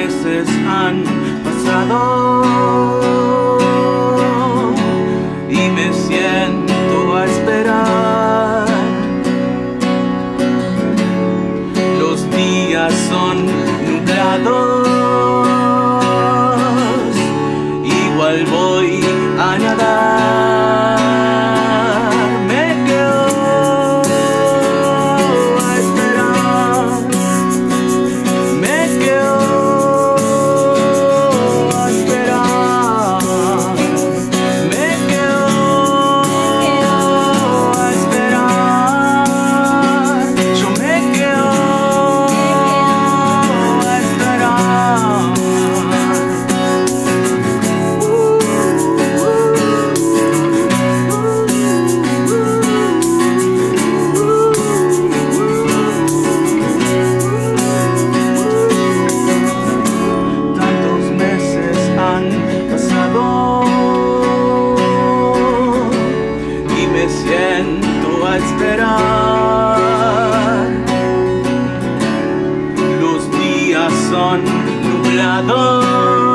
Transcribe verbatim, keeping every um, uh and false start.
meses han pasado y me siento a esperar. Los días son nublados, igual voy a nadar. Me quedo a esperar, me quedo a esperar, me quedo a esperar. Yo me quedo a esperar. Tantos meses han pasado y me siento a esperar. Los días son nublados,